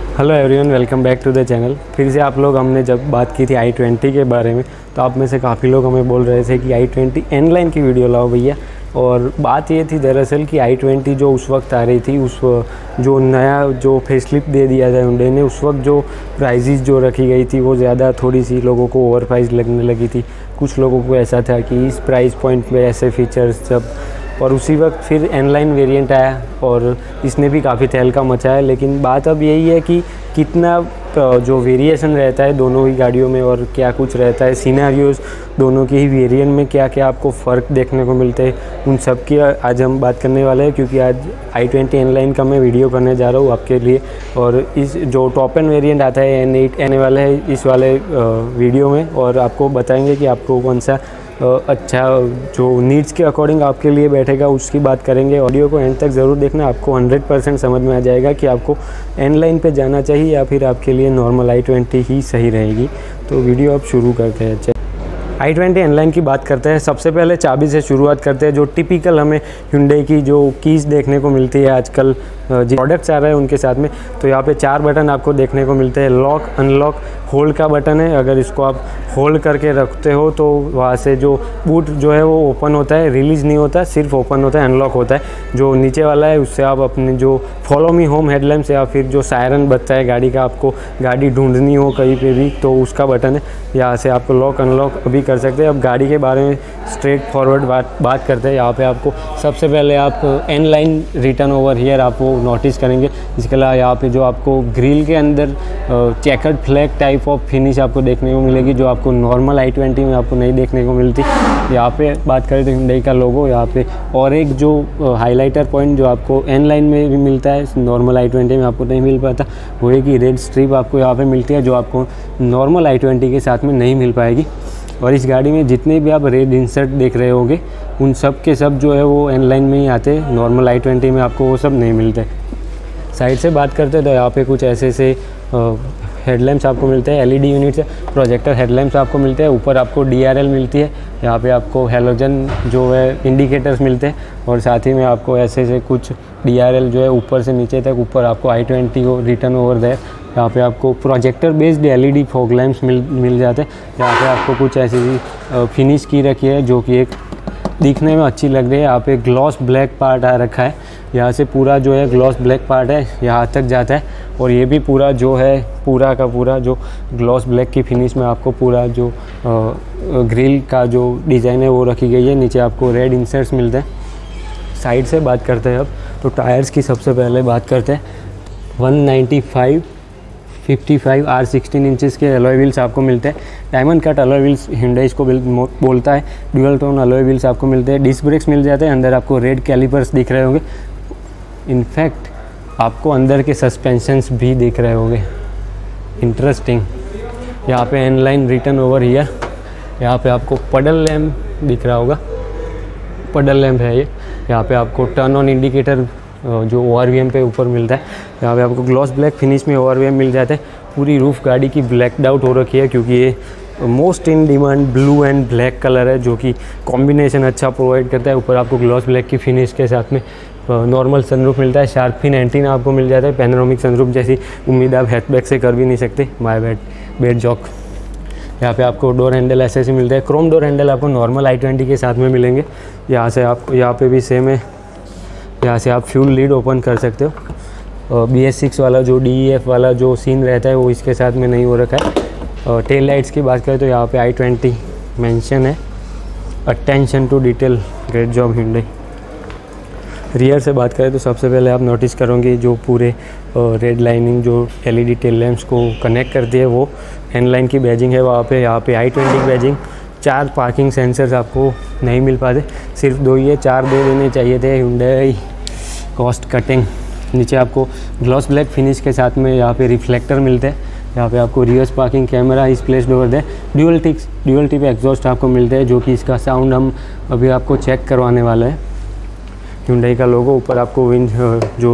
Hello everyone, welcome back to the channel. फिर से आप लोग हमने जब बात की थी i20 के बारे में तो आप में से काफ़ी लोग हमें बोल रहे थे कि i20 N-line की वीडियो लाओ भैया। और बात ये थी दरअसल कि i20 जो उस वक्त आ रही थी, उस जो नया जो फेसलिफ्ट दे दिया था हुंडई ने, उस वक्त जो प्राइजेज़ जो रखी गई थी वो ज़्यादा थोड़ी सी लोगों को ओवर प्राइस लगने लगी थी। कुछ लोगों को ऐसा था कि इस प्राइस पॉइंट पे ऐसे फीचर्स सब, और उसी वक्त फिर N-line वेरिएंट आया और इसने भी काफ़ी तहलका मचाया। लेकिन बात अब यही है कि कितना जो वेरिएशन रहता है दोनों ही गाड़ियों में और क्या कुछ रहता है, सिनेरियोज़ दोनों के ही वेरिएंट में क्या क्या आपको फ़र्क देखने को मिलते हैं, उन सब की आज हम बात करने वाले हैं। क्योंकि आज i20 N-line का मैं वीडियो करने जा रहा हूँ आपके लिए। और इस जो टॉप एंड वेरिएंट आता है N8 आने वाला है इस वाले वीडियो में, और आपको बताएंगे कि आपको कौन सा अच्छा जो नीड्स के अकॉर्डिंग आपके लिए बैठेगा उसकी बात करेंगे। ऑडियो को एंड तक ज़रूर देखना, आपको 100% समझ में आ जाएगा कि आपको N-line पे जाना चाहिए या फिर आपके लिए नॉर्मल i20 ही सही रहेगी। तो वीडियो अब शुरू करते हैं। i20 N-line की बात करते हैं। सबसे पहले चाबी से शुरुआत करते हैं। जो टिपिकल हमें हुंडई की जो कीज़ देखने को मिलती है आजकल, जो प्रोडक्ट्स आ रहे हैं उनके साथ में, तो यहाँ पे 4 बटन आपको देखने को मिलते हैं। लॉक, अनलॉक, होल्ड का बटन है। अगर इसको आप होल्ड करके रखते हो तो वहाँ से जो बूट जो है वो ओपन होता है, रिलीज़ नहीं होता, सिर्फ ओपन होता है, अनलॉक होता है। जो नीचे वाला है उससे आप अपने जो फॉलो मी होम हेडलैम्प्स या फिर जो सायरन बजता है गाड़ी का, आपको गाड़ी ढूंढनी हो कहीं पे भी तो उसका बटन है। यहाँ से आपको लॉक अनलॉक अभी कर सकते हैं। अब गाड़ी के बारे में स्ट्रेट फॉरवर्ड बात करते हैं। यहाँ पे आपको सबसे पहले आप N-line रिटर्न ओवर हियर आप वो नोटिस करेंगे। इसके अलावा यहाँ पे जो आपको ग्रिल के अंदर chequered flag type of finish आपको देखने को मिलेगी, जो आपको नॉर्मल i20 में आपको नहीं देखने को मिलती। यहाँ पे बात करें तो हुंडई का लोगो यहाँ पे, और एक जो हाइलाइटर पॉइंट जो आपको N-line में भी मिलता है, नॉर्मल i20 में आपको नहीं मिल पाता, वो है कि रेड स्ट्रिप आपको यहाँ पे मिलती है, जो आपको नॉर्मल i20 के साथ में नहीं मिल पाएगी। और इस गाड़ी में जितने भी आप रेड इंसर्ट देख रहे होंगे उन सब के सब जो है वो N-line में ही आते हैं, नॉर्मल i20 में आपको वो सब नहीं मिलते। साइड से बात करते हैं तो यहाँ पे कुछ ऐसे से हेडलैम्प्स आपको मिलते हैं, LED यूनिट से प्रोजेक्टर हेडलैम्प्स आपको मिलते हैं। ऊपर आपको DRL मिलती है, यहाँ पे आपको हेलोजन जो है इंडिकेटर्स मिलते हैं, और साथ ही में आपको ऐसे से कुछ DRL जो है ऊपर से नीचे तक, ऊपर आपको i20 को रिटर्न ओवर देयर। यहाँ पे आपको projector based LED fog lamps मिल जाते हैं। यहाँ पे आपको कुछ ऐसी फिनिश की रखी है जो कि एक दिखने में अच्छी लग रही है। यहाँ पे ग्लॉस ब्लैक पार्ट आ रखा है, यहाँ से पूरा जो है ग्लॉस ब्लैक पार्ट है यहाँ तक जाता है, और ये भी पूरा जो है पूरा का पूरा जो ग्लॉस ब्लैक की फिनिश में आपको पूरा जो ग्रिल का जो डिज़ाइन है वो रखी गई है। नीचे आपको रेड इंसर्ट्स मिलते हैं। साइड से बात करते हैं अब, तो टायर्स की सबसे पहले बात करते हैं। 195/55 R16 इंचज़ के अलॉय व्हील्स आपको मिलते हैं। Diamond cut alloy wheels Hyundai इसको बोलता है। ड्यूअल टोन अलॉय व्हील्स आपको मिलते हैं। डिस्क ब्रेक्स मिल जाते हैं। अंदर आपको रेड कैलिपर्स दिख रहे होंगे। इनफैक्ट आपको अंदर के सस्पेंशंस भी दिख रहे होंगे, इंटरेस्टिंग। यहाँ पे N-line रिटर्न ओवर हियर। यहाँ पे आपको पडल लैम्प दिख रहा होगा, पडल लैम्प है ये। यहाँ पे आपको टर्न ऑन इंडिकेटर जो ORVM पे ऊपर मिलता है। यहाँ पे आपको ग्लॉस ब्लैक फिनिश में ORVM मिल जाता है। पूरी रूफ गाड़ी की ब्लैकड आउट हो रखी है, क्योंकि ये most in demand blue and black colour है, जो कि कॉम्बिनेशन अच्छा प्रोवाइड करता है। ऊपर आपको ग्लॉस ब्लैक की फिनिश के साथ में नॉर्मल सनरूफ मिलता है। शार्क फिन एंटीना आपको मिल जाता है। पैनोरामिक सनरूफ जैसी उम्मीद आप हैचबैक से कर भी नहीं सकते। My bad joke. यहाँ पे आपको डोर हैंडल ऐसे से मिलता है। क्रोम डोर हैंडल आपको नॉर्मल i20 के साथ में मिलेंगे। यहाँ से आपको यहाँ पे भी सेम है। यहाँ से आप फ्यूल लीड ओपन कर सकते हो। BS6 वाला जो DEF वाला जो सीन रहता है वो इसके साथ में नहीं हो रखा है। टेल लाइट्स की बात करें तो यहाँ पे i20 मेंशन है। Attention to detail, great job Hyundai. Rear से बात करें तो सबसे पहले आप नोटिस करोगे जो पूरे रेड लाइनिंग जो LED टेल लैम्प्स को कनेक्ट करती है वो N-line की बैजिंग है वहाँ पे। यहाँ पे i20 बैजिंग। 4 पार्किंग सेंसर्स आपको नहीं मिल पाते, सिर्फ 2 ही है। 4 दे देने चाहिए थे, हुंडई कॉस्ट कटिंग। नीचे आपको ग्लॉस ब्लैक फिनिश के साथ में यहाँ पे रिफ्लेक्टर मिलते हैं। यहाँ पे आपको reverse parking camera is placed over there. Dual tip exhaust आपको मिलते हैं, जो कि इसका साउंड हम अभी आपको चेक करवाने वाले हैं। हुंडई का लोगो ऊपर आपको विंड जो रियल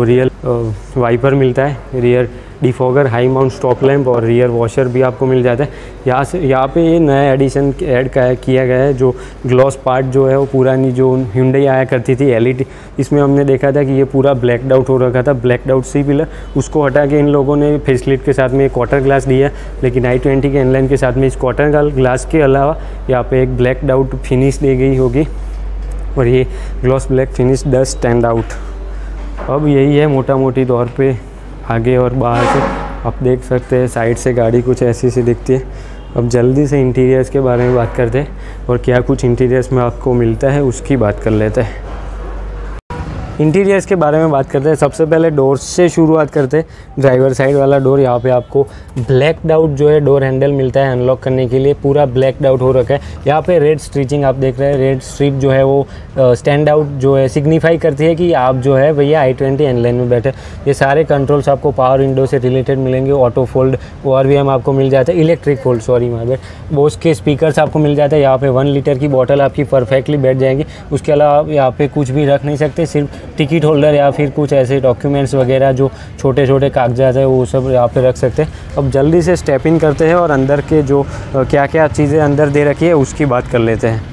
वाइपर मिलता है, rear defogger, high mount stop lamp और रियर वॉशर भी आपको मिल जाता है। यहाँ पे ये नया एडिशन ऐड किया गया है, जो ग्लॉस पार्ट जो है वो पुरानी जो Hyundai आया करती थी LED, इसमें हमने देखा था कि ये पूरा ब्लैकड आउट हो रखा था, ब्लैकड आउट सी पिलर, उसको हटा के इन लोगों ने फेसलिफ्ट के साथ में एक क्वार्टर ग्लास दिया। लेकिन i20 के एनलाइन के साथ में इस क्वार्टर ग्लास के अलावा यहाँ पे एक ब्लैकड आउट फिनिश दी गई होगी और ये gloss black finish does stand out. अब यही है मोटा मोटी तौर पे आगे और बाहर से आप देख सकते हैं, साइड से गाड़ी कुछ ऐसी सी दिखती है। अब जल्दी से इंटीरियर्स के बारे में बात करते हैं और क्या कुछ इंटीरियर्स में आपको मिलता है उसकी बात कर लेते हैं। इंटीरियर्स के बारे में बात करते हैं। सबसे पहले डोर से शुरुआत करते हैं। ड्राइवर साइड वाला डोर, यहाँ पे आपको ब्लैकड आउट जो है डोर हैंडल मिलता है अनलॉक करने के लिए, पूरा ब्लैकड आउट हो रखा है। यहाँ पे रेड स्टिचिंग आप देख रहे हैं, रेड स्ट्रिप जो है वो स्टैंड आउट जो है सिग्निफाई करती है कि आप जो है भैया i20 एनलाइन में बैठे। ये सारे कंट्रोल्स आपको पावर विंडो से रिलेटेड मिलेंगे, ऑटो फोल्ड ORVM आपको मिल जाता है, electric fold sorry my bad, Bose के स्पीकर्स आपको मिल जाता है। यहाँ पे 1 लीटर की बॉटल आपकी परफेक्टली बैठ जाएगी। उसके अलावा आप यहाँ पे कुछ भी रख नहीं सकते, सिर्फ टिकट होल्डर या फिर कुछ ऐसे डॉक्यूमेंट्स वगैरह जो छोटे छोटे कागजात है वो सब यहाँ पे रख सकते हैं। अब जल्दी से स्टेप इन करते हैं और अंदर के जो क्या क्या चीज़ें अंदर दे रखी है उसकी बात कर लेते हैं।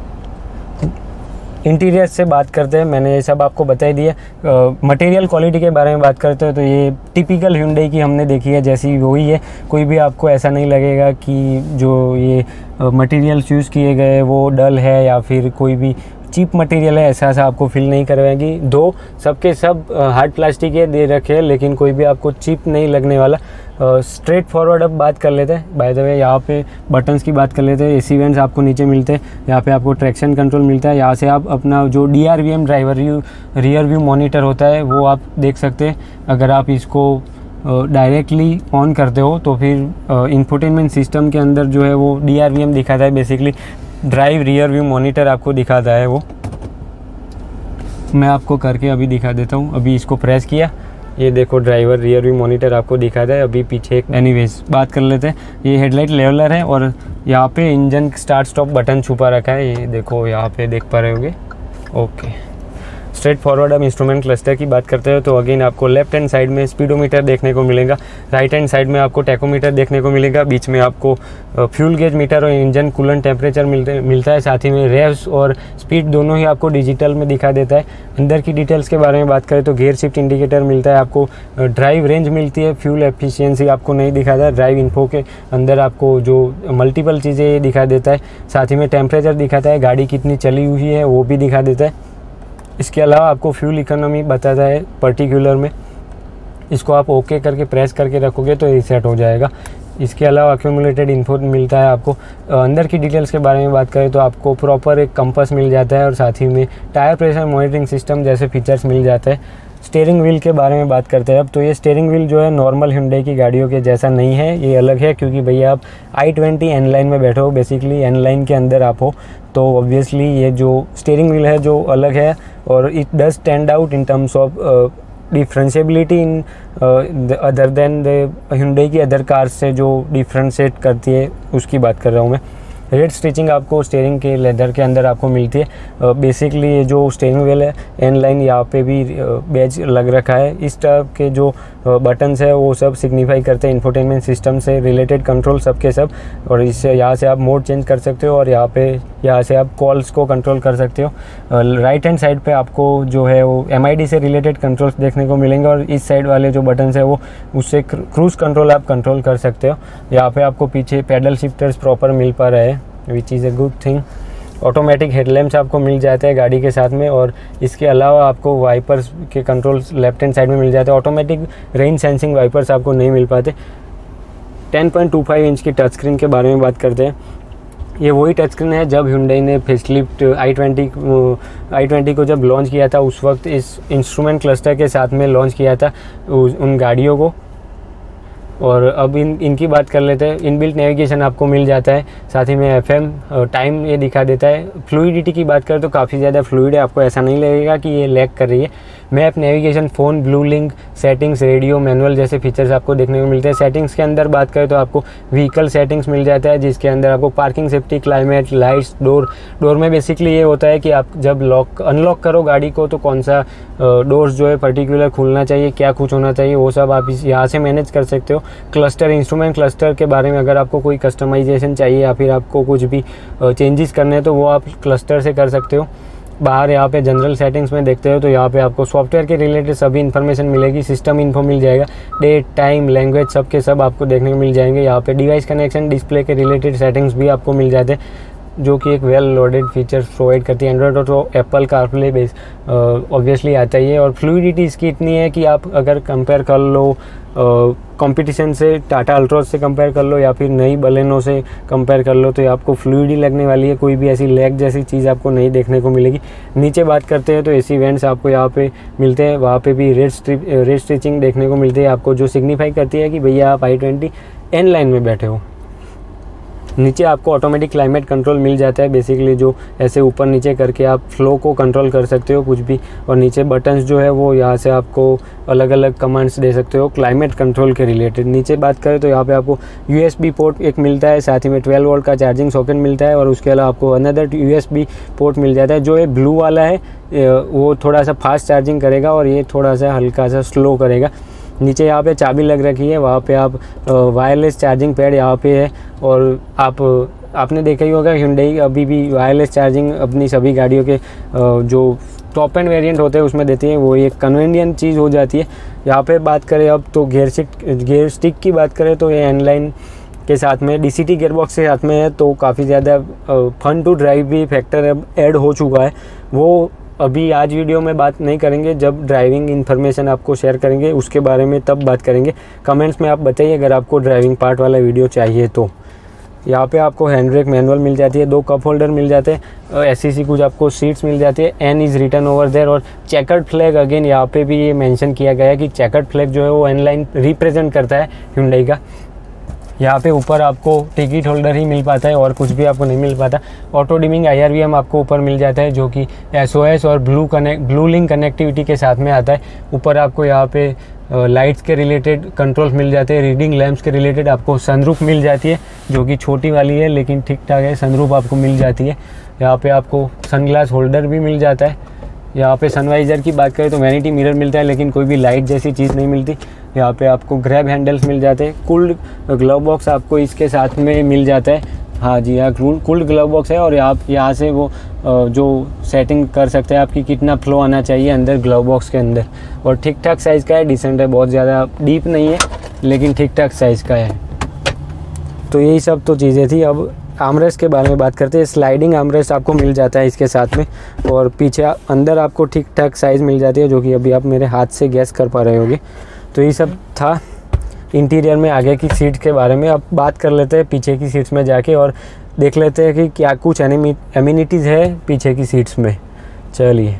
इंटीरियर से बात करते हैं, मैंने ये सब आपको बता ही दिया। मटेरियल क्वालिटी के बारे में बात करते हैं तो ये टिपिकल Hyundai की हमने देखी है जैसी वही है, कोई भी आपको ऐसा नहीं लगेगा कि जो ये मटेरियल्स यूज़ किए गए वो डल है या फिर कोई भी चीप मटेरियल है, ऐसा आपको फील नहीं करवाएगी। दो सबके सब हार्ड प्लास्टिक के दे रखे हैं लेकिन कोई भी आपको चीप नहीं लगने वाला। स्ट्रेट फॉरवर्ड अब बात कर लेते हैं। बाय द वे यहाँ पे बटन्स की बात कर लेते हैं। AC वेंट्स आपको नीचे मिलते हैं, यहाँ पे आपको ट्रैक्शन कंट्रोल मिलता है। यहाँ से आप अपना जो DRVM driver rear view monitor होता है वो आप देख सकते हैं। अगर आप इसको डायरेक्टली ऑन करते हो तो फिर इंफोटेनमेंट सिस्टम के अंदर जो है वो DRVM दिखाता है, basically drive rear view monitor आपको दिखाता है। वो मैं आपको करके अभी दिखा देता हूँ। अभी इसको प्रेस किया, ये देखो ड्राइवर रियर व्यू मॉनिटर आपको दिखाता है। अभी पीछे एनीवेज बात कर लेते हैं। ये हेडलाइट लेवलर है और यहाँ पे इंजन स्टार्ट स्टॉप बटन छुपा रखा है, ये देखो यहाँ पे देख पा रहे होंगे। ओके, स्ट्रेट फॉरवर्ड अब इंस्ट्रूमेंट क्लस्टर की बात करते हैं तो अगेन आपको लेफ्ट हैंड साइड में स्पीडोमीटर देखने को मिलेगा, राइट हैंड साइड में आपको टैकोमीटर देखने को मिलेगा, बीच में आपको फ्यूल गेज मीटर और इंजन कूलेंट टेम्परेचर मिलता है। साथ ही में रेव्स और स्पीड दोनों ही आपको डिजिटल में दिखा देता है। अंदर की डिटेल्स के बारे में बात करें तो गियर शिफ्ट इंडिकेटर मिलता है आपको, ड्राइव रेंज मिलती है, फ्यूल एफिशिएंसी आपको नहीं दिखाता। ड्राइव इन्फो के अंदर आपको जो मल्टीपल चीज़ें दिखा देता है। साथ ही में टेम्परेचर दिखाता है, गाड़ी कितनी चली हुई है वो भी दिखा देता है। इसके अलावा आपको फ्यूल इकोनॉमी बताता है पर्टिकुलर में, इसको आप ओके करके प्रेस करके रखोगे तो रीसेट हो जाएगा। इसके अलावा एक्यूमुलेटेड इन्फो मिलता है आपको। अंदर की डिटेल्स के बारे में बात करें तो आपको प्रॉपर एक कंपास मिल जाता है और साथ ही में टायर प्रेशर मॉनिटरिंग सिस्टम जैसे फीचर्स मिल जाता है। स्टीयरिंग व्हील के बारे में बात करते हैं अब, तो ये स्टीयरिंग व्हील जो है नॉर्मल Hyundai की गाड़ियों के जैसा नहीं है, ये अलग है क्योंकि भैया आप i20 एनलाइन में बैठे हो, बेसिकली एनलाइन के अंदर आप हो, तो ऑब्वियसली ये जो स्टीयरिंग व्हील है जो अलग है और it does stand out in terms of differentiability in other than the Hyundai की अदर कार्स से जो डिफ्रेंशिएट करती है उसकी बात कर रहा हूँ मैं। रेड स्टिचिंग आपको स्टीयरिंग के लेदर के अंदर आपको मिलती है। बेसिकली ये जो स्टीयरिंग व्हील है एनलाइन यहाँ पे भी बैज लग रखा है। इस टाइप के जो बटन्स है वो सब सिग्निफाई करते हैं इंफोटेनमेंट सिस्टम से रिलेटेड कंट्रोल सब के सब, और इससे यहाँ से आप मोड चेंज कर सकते हो और यहाँ से आप कॉल्स को कंट्रोल कर सकते हो। राइट हैंड साइड पे आपको जो है वो MID से रिलेटेड कंट्रोल्स देखने को मिलेंगे और इस साइड वाले जो बटन्स है वो उससे क्रूज़ कंट्रोल आप कंट्रोल कर सकते हो। यहाँ पे आपको पीछे पैडल शिफ्टर्स प्रॉपर मिल पा रहे हैं, which is a good thing. Automatic headlamps आपको मिल जाते हैं गाड़ी के साथ में, और इसके अलावा आपको वाइपर्स के कंट्रोल्स लेफ्ट हैंड साइड में मिल जाते हैं। ऑटोमेटिक रेन सेंसिंग वाइपर्स आपको नहीं मिल पाते। 10.25 इंच की टच स्क्रीन के बारे में बात करते हैं। ये वही टच स्क्रीन है जब Hyundai ने फेसलिफ्ट i20 को जब लॉन्च किया था उस वक्त इस इंस्ट्रूमेंट क्लस्टर के साथ में लॉन्च किया था उन गाड़ियों को। और अब इनकी बात कर लेते हैं। इनबिल्ट नेविगेशन आपको मिल जाता है, साथ ही में FM टाइम ये दिखा देता है। फ्लूइडिटी की बात करें तो काफ़ी ज़्यादा फ्लूइड है, आपको ऐसा नहीं लगेगा कि ये लैग कर रही है। Map, navigation, phone, blue link, settings, radio, manual जैसे फीचर्स आपको देखने को मिलते हैं। सेटिंग्स के अंदर बात करें तो आपको व्हीकल सेटिंग्स मिल जाता है, जिसके अंदर आपको parking, safety, climate, lights, door में बेसिकली ये होता है कि आप जब अनलॉक करो गाड़ी को तो कौन सा डोर्स जो है पर्टिकुलर खुलना चाहिए, क्या कुछ होना चाहिए, वो सब आप यहाँ से मैनेज कर सकते हो। क्लस्टर, इंस्ट्रूमेंट क्लस्टर के बारे में अगर आपको कोई कस्टमाइजेशन चाहिए या फिर आपको कुछ भी चेंजेस करने हैं तो वो आप क्लस्टर से कर सकते हो। बाहर यहाँ पे जनरल सेटिंग्स में देखते हो तो यहाँ पे आपको सॉफ्टवेयर के रिलेटेड सभी इन्फॉर्मेशन मिलेगी, सिस्टम इन्फो मिल जाएगा, डेट, टाइम, लैंग्वेज सब के सब आपको देखने को मिल जाएंगे। यहाँ पे डिवाइस कनेक्शन, डिस्प्ले के रिलेटेड सेटिंग्स भी आपको मिल जाते हैं, जो कि एक वेल लोडेड फीचर प्रोवाइड करती है। Android auto, Apple CarPlay base obviously आता ही है, और फ्लूइडिटी इसकी इतनी है कि आप अगर कंपेयर कर लो कंपटीशन से, टाटा अल्ट्रोज से कंपेयर कर लो या फिर नई बलेनो से कंपेयर कर लो, तो ये आपको फ्लूइडी लगने वाली है, कोई भी ऐसी लैग जैसी चीज़ आपको नहीं देखने को मिलेगी। नीचे बात करते हैं तो एसी वेंट्स आपको यहाँ पे मिलते हैं, वहाँ पे भी रेड स्टिचिंग देखने को मिलती है आपको, जो सिग्निफाई करती है कि भैया आप i20 N लाइन में बैठे हो। नीचे आपको ऑटोमेटिक क्लाइमेट कंट्रोल मिल जाता है, बेसिकली जो ऐसे ऊपर नीचे करके आप फ्लो को कंट्रोल कर सकते हो कुछ भी, और नीचे बटन्स जो है वो यहाँ से आपको अलग अलग कमांड्स दे सकते हो क्लाइमेट कंट्रोल के रिलेटेड। नीचे बात करें तो यहाँ पे आपको USB पोर्ट एक मिलता है, साथ ही में 12 वोल्ट का चार्जिंग सॉकेट मिलता है, और उसके अलावा आपको अनदर USB पोर्ट मिल जाता है। जो ये ब्लू वाला है वो थोड़ा सा फास्ट चार्जिंग करेगा और ये थोड़ा सा हल्का सा स्लो करेगा। नीचे यहाँ पे चाबी लग रखी है, वहाँ पे आप वायरलेस चार्जिंग पैड यहाँ पे है, और आपने देखा ही होगा Hyundai अभी भी वायरलेस चार्जिंग अपनी सभी गाड़ियों के जो टॉप एंड वेरिएंट होते हैं उसमें देती है, वो एक कन्वीनियंट चीज़ हो जाती है। यहाँ पे बात करें अब तो गेयर स्टिक की बात करें तो ये N-line के साथ में DCT गियरबॉक्स के साथ में है, तो काफ़ी ज़्यादा फन टू ड्राइव भी फैक्टर अब ऐड हो चुका है। वो अभी आज वीडियो में बात नहीं करेंगे, जब ड्राइविंग इन्फॉर्मेशन आपको शेयर करेंगे उसके बारे में तब बात करेंगे। कमेंट्स में आप बताइए अगर आपको ड्राइविंग पार्ट वाला वीडियो चाहिए तो। यहाँ पे आपको हैंड ब्रेक मैनुअल मिल जाती है, 2 कप होल्डर मिल जाते हैं, SCC कुछ आपको सीट्स मिल जाती है, N is written over there, और चेकर्ड फ्लैग अगेन यहाँ पे भी ये मेंशन किया गया है कि चेकर्ड फ्लैग जो है वो N-line रिप्रेजेंट करता है Hyundai का। यहाँ पे ऊपर आपको टिकट होल्डर ही मिल पाता है और कुछ भी आपको नहीं मिल पाता। ऑटो डिमिंग IRVM आपको ऊपर मिल जाता है, जो कि SOS और ब्लू लिंक कनेक्टिविटी के साथ में आता है। ऊपर आपको यहाँ पे लाइट्स के रिलेटेड कंट्रोल्स मिल जाते हैं, रीडिंग लैंप्स के रिलेटेड आपको सनरूफ मिल जाती है, जो कि छोटी वाली है लेकिन ठीक ठाक है, सनरूफ आपको मिल जाती है। यहाँ पे आपको सनग्लास होल्डर भी मिल जाता है। यहाँ पे सनवाइज़र की बात करें तो वैनिटी मिरर मिलता है, लेकिन कोई भी लाइट जैसी चीज़ नहीं मिलती। यहाँ पे आपको ग्रैब हैंडल्स मिल जाते हैं। कूल्ड ग्लव बॉक्स आपको इसके साथ में मिल जाता है। हाँ जी, यहाँ कूल्ड ग्लव बॉक्स है, और आप यहाँ से वो जो सेटिंग कर सकते हैं आपकी कितना फ्लो आना चाहिए अंदर ग्लव बॉक्स के अंदर, और ठीक ठाक साइज़ का है, डिसेंट है, बहुत ज़्यादा डीप नहीं है लेकिन ठीक ठाक साइज़ का है। तो यही सब तो चीज़ें थी। अब आर्मरेस्ट के बारे में बात करते हैं। स्लाइडिंग आर्मरेस्ट आपको मिल जाता है इसके साथ में, और पीछे अंदर आपको ठीक ठाक साइज़ मिल जाती है, जो कि अभी आप मेरे हाथ से गैस कर पा रहे होगे। तो ये सब था इंटीरियर में। आगे की सीट्स के बारे में अब बात कर लेते हैं, पीछे की सीट्स में जाके, और देख लेते हैं कि क्या कुछ एमिनिटीज़ है पीछे की सीट्स में। चलिए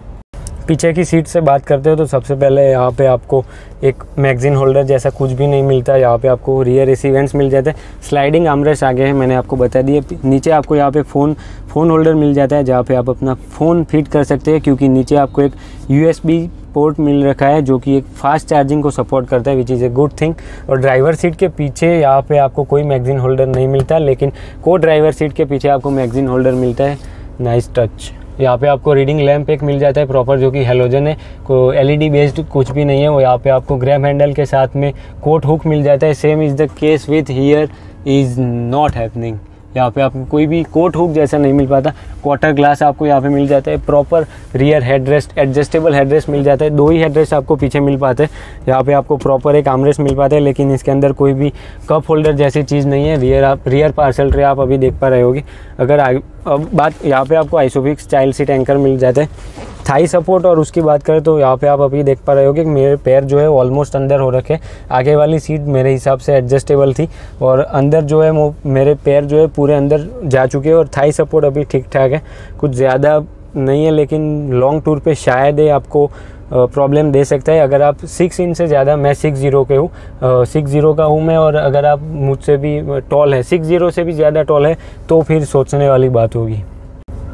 पीछे की सीट से बात करते हो तो सबसे पहले यहाँ पे आपको एक मैगज़ीन होल्डर जैसा कुछ भी नहीं मिलता। यहाँ पे आपको रियर एसी वेंट्स मिल जाते हैं। स्लाइडिंग आर्मरेस्ट आगे है, मैंने आपको बता दिया। नीचे आपको यहाँ पे फ़ोन होल्डर मिल जाता है, जहाँ पे आप अपना फ़ोन फिट कर सकते हैं, क्योंकि नीचे आपको एक USB पोर्ट मिल रखा है जो कि एक फास्ट चार्जिंग को सपोर्ट करता है, which is a good thing. और ड्राइवर सीट के पीछे यहाँ पे आपको कोई मैगज़ीन होल्डर नहीं मिलता, लेकिन को ड्राइवर सीट के पीछे आपको मैगज़ीन होल्डर मिलता है। Nice touch. यहाँ पे आपको रीडिंग लैंप एक मिल जाता है प्रॉपर, जो कि हेलोजन है, को LED बेस्ड कुछ भी नहीं है वो। यहाँ पे आपको ग्रैब हैंडल के साथ में कोट हुक मिल जाता है। Same is the case with here is not happening. यहाँ पे आपको कोई भी कोट हुक जैसा नहीं मिल पाता। क्वार्टर ग्लास आपको यहाँ पे मिल जाता है। Proper rear headrest, adjustable headrest मिल जाता है। 2 ही हेडरेस्ट आपको पीछे मिल पाते हैं। यहाँ पे आपको प्रॉपर एक आर्मरेस्ट मिल पाता है, लेकिन इसके अंदर कोई भी कप होल्डर जैसी चीज़ नहीं है। रियर पार्सल ट्रे आप अभी देख पा रहे होगी। अगर अब बात यहाँ पे आपको आइसोफिक्स चाइल्ड सीट एंकर मिल जाता है। थाई सपोर्ट और उसकी बात करें तो यहाँ पे आप अभी देख पा रहे होगे कि मेरे पैर जो है ऑलमोस्ट अंदर हो रखे। आगे वाली सीट मेरे हिसाब से एडजस्टेबल थी, और अंदर जो है वो मेरे पैर जो है पूरे अंदर जा चुके हैं। और थाई सपोर्ट अभी ठीक ठाक है, कुछ ज़्यादा नहीं है, लेकिन लॉन्ग टूर पे शायद आपको प्रॉब्लम दे सकता है। अगर आप 6 इंच से ज़्यादा, मैं 6'0" के हूँ, 6'0" का हूँ मैं, और अगर आप मुझसे भी टॉल है, 6'0" से भी ज़्यादा टॉल है, तो फिर सोचने वाली बात होगी।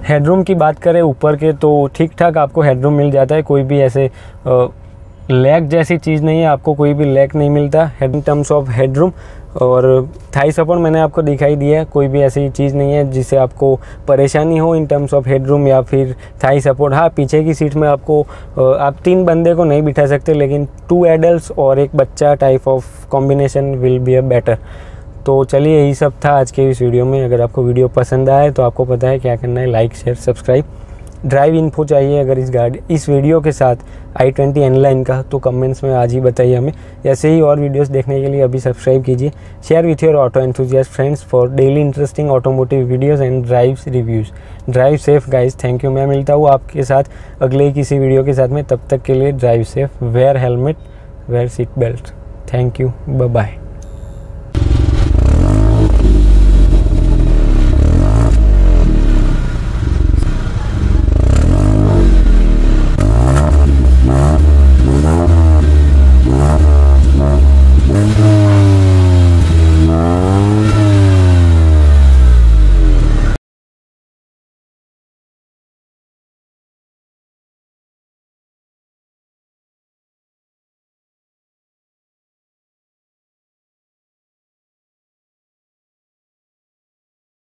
हेडरूम की बात करें ऊपर के तो ठीक ठाक आपको हेडरूम मिल जाता है, कोई भी ऐसे लैग जैसी चीज़ नहीं है, आपको कोई भी लैग नहीं मिलता इन टर्म्स ऑफ हेडरूम। और थाई सपोर्ट मैंने आपको दिखाई दिया है, कोई भी ऐसी चीज़ नहीं है जिससे आपको परेशानी हो इन टर्म्स ऑफ हेडरूम या फिर थाई सपोर्ट। हाँ, पीछे की सीट में आपको आप 3 बंदे को नहीं बिठा सकते, लेकिन 2 एडल्ट्स और 1 बच्चा type of combination will be a better. तो चलिए यही सब था आज के इस वीडियो में। अगर आपको वीडियो पसंद आए तो आपको पता है क्या करना है, like share subscribe. Drive info चाहिए अगर इस वीडियो के साथ i20 N-Line का, तो कमेंट्स में आज ही बताइए हमें। ऐसे ही और वीडियोस देखने के लिए अभी सब्सक्राइब कीजिए। Share with your auto enthusiast friends for daily interesting automotive videos and drives reviews. Drive safe guys, thank you. मैं मिलता हूँ आपके साथ अगले किसी वीडियो के साथ में, तब तक के लिए drive safe, wear helmet, wear seat belt. Thank you, bye bye.